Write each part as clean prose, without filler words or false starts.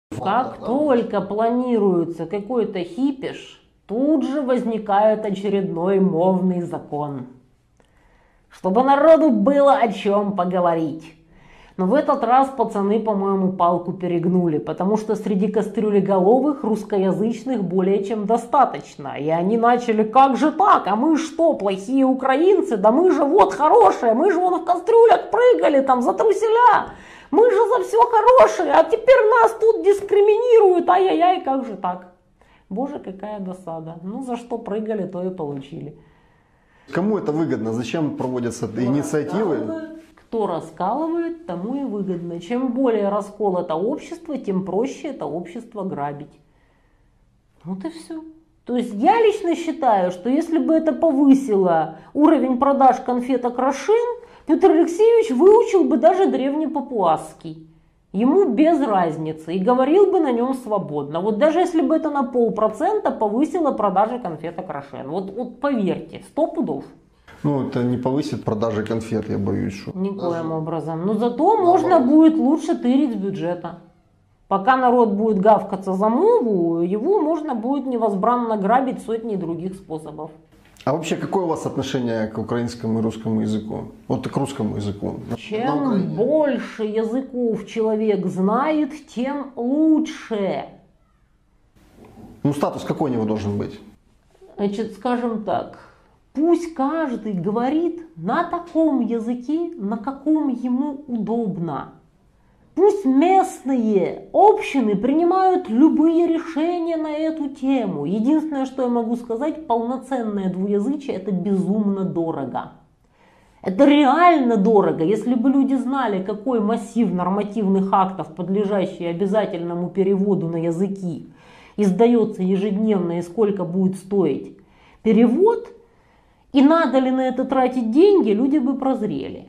Как только планируется какой-то хипиш, тут же возникает очередной мовный закон. Чтобы народу было о чем поговорить. Но в этот раз пацаны, по-моему, палку перегнули, потому что среди кастрюлеголовых русскоязычных более чем достаточно. И они начали: как же так, а мы что, плохие украинцы? Да мы же вот хорошие, мы же вон в кастрюлях прыгали там за труселя. Мы же за все хорошие, а теперь нас тут дискриминируют, ай-яй-яй, как же так? Боже, какая досада. Ну, за что прыгали, то и получили. Кому это выгодно? Зачем проводятся инициативы? Кто раскалывает, тому и выгодно. Чем более расколото общество, тем проще это общество грабить. Вот и все. То есть я лично считаю, что если бы это повысило уровень продаж конфеток Рошен, Петр Алексеевич выучил бы даже древнепапуасский. Ему без разницы. И говорил бы на нем свободно. Вот даже если бы это на 0,5% повысило продажи конфеток Рошен. Вот поверьте, 100 пудов. Ну, это не повысит продажи конфет, я боюсь. Что... Никоим образом. Но зато можно будет лучше тырить с бюджета. Пока народ будет гавкаться за мову, его можно будет невозбранно грабить сотней других способов. А вообще, какое у вас отношение к украинскому и русскому языку? Вот к русскому языку. Чем больше языков человек знает, тем лучше. Ну, статус какой у него должен быть? Значит, скажем так, пусть каждый говорит на таком языке, на каком ему удобно. Пусть местные общины принимают любые решения на эту тему. Единственное, что я могу сказать, полноценное двуязычие — это безумно дорого. Это реально дорого. Если бы люди знали, какой массив нормативных актов, подлежащий обязательному переводу на языки, издается ежедневно и сколько будет стоить перевод, и надо ли на это тратить деньги, люди бы прозрели.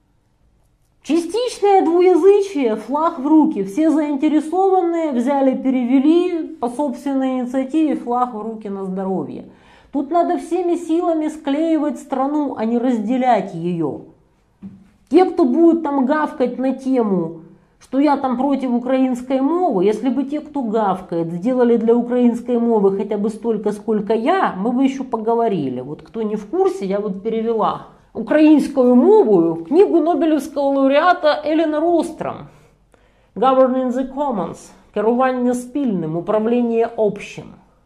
Частичное двуязычие, флаг в руки. Все заинтересованные взяли, перевели по собственной инициативе, флаг в руки, на здоровье. Тут надо всеми силами склеивать страну, а не разделять ее. Те, кто будет там гавкать на тему, что я там против украинской мовы, если бы те, кто гавкает, сделали для украинской мовы хотя бы столько, сколько я, мы бы еще поговорили. Вот кто не в курсе, я вот перевела українською мовою в книгу Нобелівського лауреата Еленор Остром «Governing the Commons. Керування спільним. Управление общим».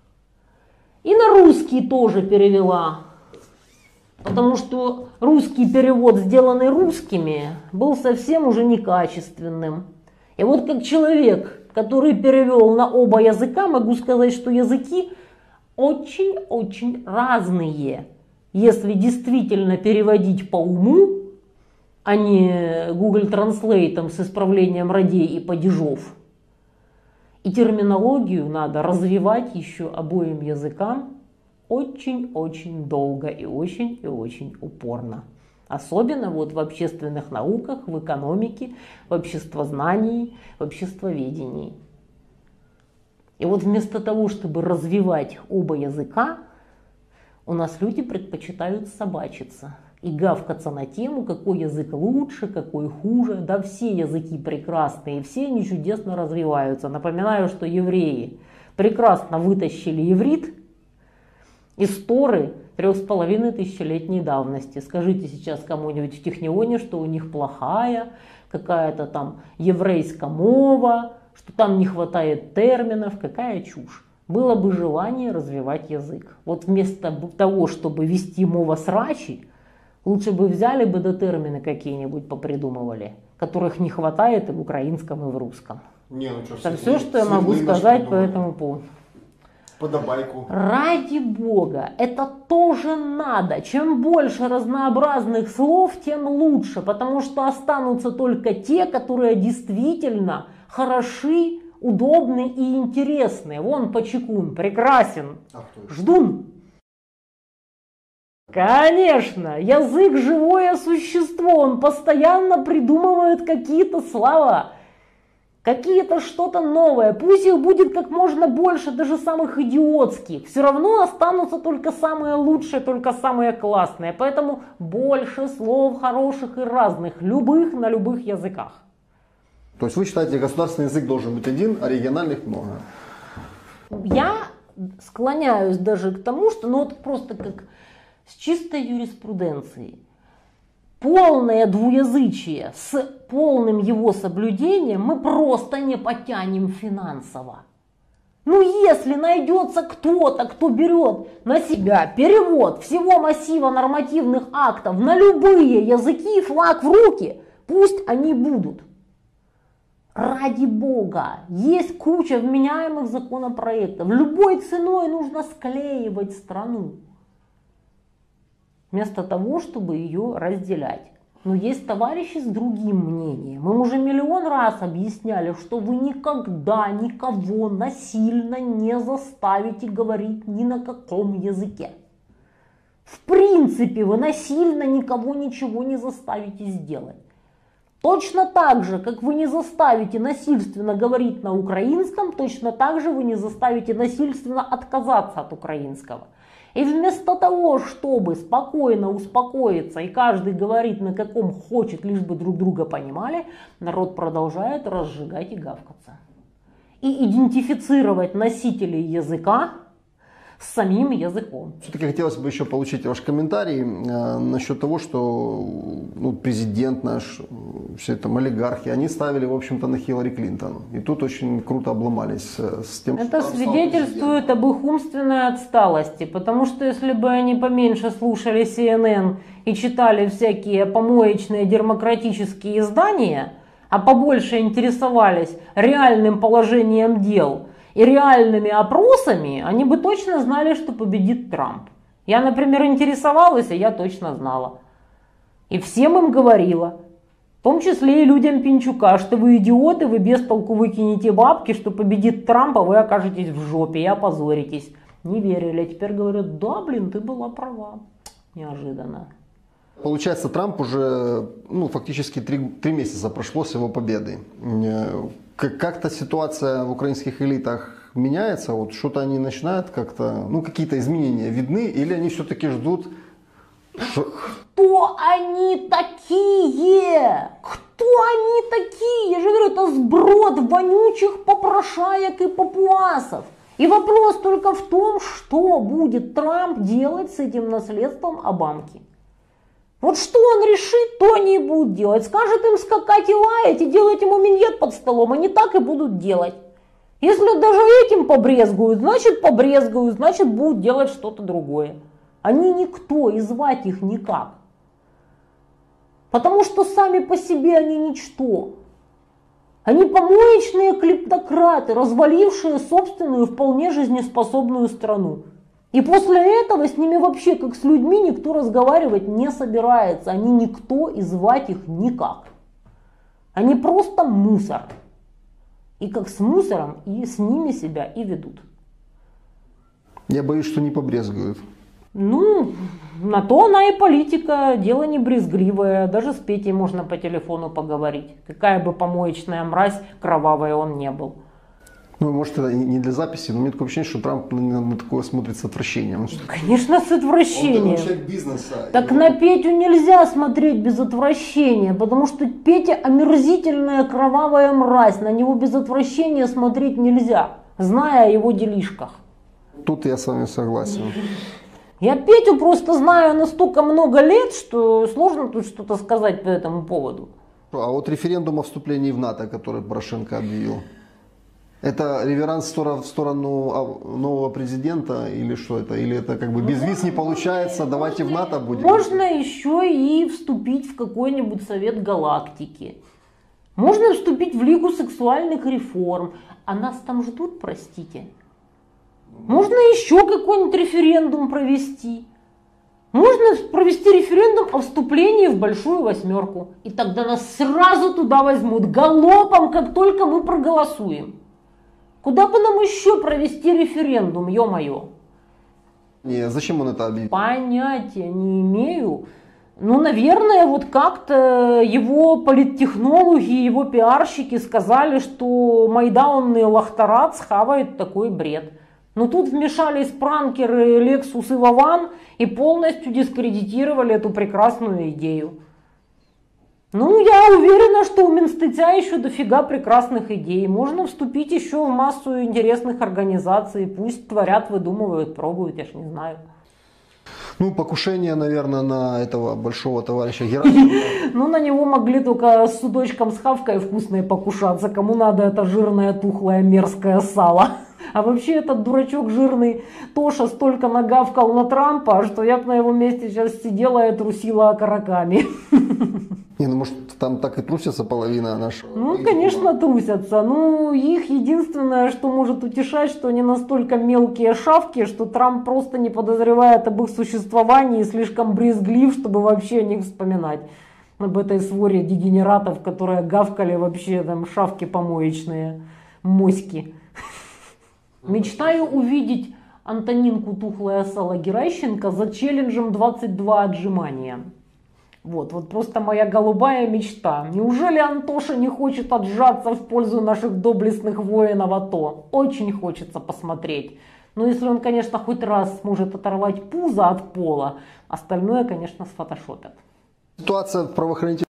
И на русский тоже перевела, потому что русский перевод, сделанный русскими, был совсем уже некачественным. И вот как человек, который перевел на оба языка, могу сказать, что языки очень-очень разные. Если действительно переводить по уму, а не Google Translate с исправлением родей и падежов. И терминологию надо развивать еще обоим языкам очень-очень долго и очень упорно. Особенно вот в общественных науках, в экономике, в обществознании, в обществоведении. И вот вместо того, чтобы развивать оба языка, у нас люди предпочитают собачиться и гавкаться на тему, какой язык лучше, какой хуже. Да все языки прекрасные, все они чудесно развиваются. Напоминаю, что евреи прекрасно вытащили иврит из Торы 3500-летней давности. Скажите сейчас кому-нибудь в Технионе, что у них плохая какая-то там еврейская мова, что там не хватает терминов, какая чушь. Было бы желание развивать язык. Вот вместо того, чтобы вести мова срачи, лучше бы взяли бы до термины какие-нибудь попридумывали, которых не хватает и в украинском, и в русском. Не, ну что, это все, что я могу сказать по этому поводу. Подобайку. Ради бога, это тоже надо. Чем больше разнообразных слов, тем лучше, потому что останутся только те, которые действительно хороши, удобный и интересный. Вон Почекун, прекрасен. Ждун. Конечно, язык живое существо, он постоянно придумывает какие-то слова, какие-то что-то новое. Пусть их будет как можно больше, даже самых идиотских. Все равно останутся только самые лучшие, только самые классные. Поэтому больше слов хороших и разных, любых на любых языках. То есть вы считаете, государственный язык должен быть один, а региональных много? Я склоняюсь даже к тому, что, ну вот просто как с чистой юриспруденцией, полное двуязычие с полным его соблюдением мы просто не потянем финансово. Ну если найдется кто-то, кто берет на себя перевод всего массива нормативных актов на любые языки, флаг в руки, пусть они будут. Ради бога, есть куча вменяемых законопроектов. Любой ценой нужно склеивать страну, вместо того, чтобы ее разделять. Но есть товарищи с другим мнением. Мы уже миллион раз объясняли, что вы никогда никого насильно не заставите говорить ни на каком языке. В принципе, вы насильно никого ничего не заставите сделать. Точно так же, как вы не заставите насильственно говорить на украинском, точно так же вы не заставите насильственно отказаться от украинского. И вместо того, чтобы спокойно успокоиться и каждый говорит на каком хочет, лишь бы друг друга понимали, народ продолжает разжигать и гавкаться. И идентифицировать носителей языка с самим языком. Все-таки хотелось бы еще получить ваш комментарий насчет того, что президент наш, все это олигархи, они ставили, в общем-то, на Хиллари Клинтон. И тут очень круто обломались с тем, это что свидетельствует об их умственной отсталости, потому что если бы они поменьше слушали CNN и читали всякие помоечные демократические издания, а побольше интересовались реальным положением дел и реальными опросами, они бы точно знали, что победит Трамп. Я, например, интересовалась, и я точно знала. И всем им говорила, в том числе и людям Пинчука, что вы идиоты, вы без толку выкинете бабки, что победит Трамп, а вы окажетесь в жопе и опозоритесь. Не верили, а теперь говорят, да, блин, ты была права. Неожиданно. Получается, Трамп уже фактически 3 месяца прошло с его победы. Как-то ситуация в украинских элитах меняется? Вот что-то они начинают как-то, какие-то изменения видны, или они все-таки ждут? Кто они такие? Кто они такие? Я же говорю, это сброд вонючих попрошаек и папуасов. И вопрос только в том, что будет Трамп делать с этим наследством Обамки. Вот что он решит, то они и будут делать. Скажет им скакать и лаять, и делать ему миньет под столом, они так и будут делать. Если даже этим побрезгуют, значит будут делать что-то другое. Они никто, и звать их никак. Потому что сами по себе они ничто. Они помоечные клептократы, развалившие собственную вполне жизнеспособную страну. И после этого с ними вообще, как с людьми, никто разговаривать не собирается. Они никто, и звать их никак. Они просто мусор. И как с мусором, и с ними себя и ведут. Я боюсь, что не побрезгуют. На то она и политика, дело не брезгливое. Даже с Петей можно по телефону поговорить. Какая бы помоечная мразь кровавая он не был. Может, это не для записи, но у меня такое ощущение, что Трамп на такое смотрит с отвращением. Конечно, с отвращением. Он человек бизнеса. Так на Петю нельзя смотреть без отвращения, потому что Петя омерзительная кровавая мразь. На него без отвращения смотреть нельзя, зная о его делишках. Тут я с вами согласен. Я Петю просто знаю настолько много лет, что сложно тут что-то сказать по этому поводу. А вот референдум о вступлении в НАТО, который Порошенко объявил, это реверанс в сторону нового президента или что это? Или это как бы без виз не получается, давайте в НАТО будем? Можно еще и вступить в какой-нибудь совет галактики. Можно вступить в Лигу сексуальных реформ. А нас там ждут, простите. Можно еще какой-нибудь референдум провести. Можно провести референдум о вступлении в Большую Восьмерку. И тогда нас сразу туда возьмут галопом, как только мы проголосуем. Куда бы нам еще провести референдум, ё-моё? Зачем он это объявил? Понятия не имею. Наверное, вот как-то его политтехнологи, его пиарщики сказали, что майдаунный лахтарат схавает такой бред. Но тут вмешались пранкеры Лексус и Вован и полностью дискредитировали эту прекрасную идею. Ну, я уверена, что у Минстытя еще дофига прекрасных идей. Можно вступить еще в массу интересных организаций. Пусть творят, выдумывают, пробуют, я ж не знаю. Ну, покушение, наверное, на этого большого товарища Герасимова. Ну, на него могли только с судочком с хавкой вкусной покушаться. Кому надо это жирное, тухлое, мерзкое сало. А вообще этот дурачок жирный Тоша столько нагавкал на Трампа, что я бы на его месте сейчас сидела и трусила окороками. Не, ну может там так и трусится половина нашего. Ну, конечно, трусятся. Ну, их единственное, что может утешать, что они настолько мелкие шавки, что Трамп просто не подозревает об их существовании и слишком брезглив, чтобы вообще о них вспоминать. Об этой своре дегенератов, которые гавкали вообще там шавки помоечные, моськи. Мечтаю увидеть Антонинку тухлое сало Геращенко за челленджем 22 отжимания. Вот просто моя голубая мечта. Неужели Антоша не хочет отжаться в пользу наших доблестных воинов АТО? Очень хочется посмотреть. Но если он, конечно, хоть раз сможет оторвать пузо от пола, остальное, конечно, сфотошопят. Ситуация в правоохранительных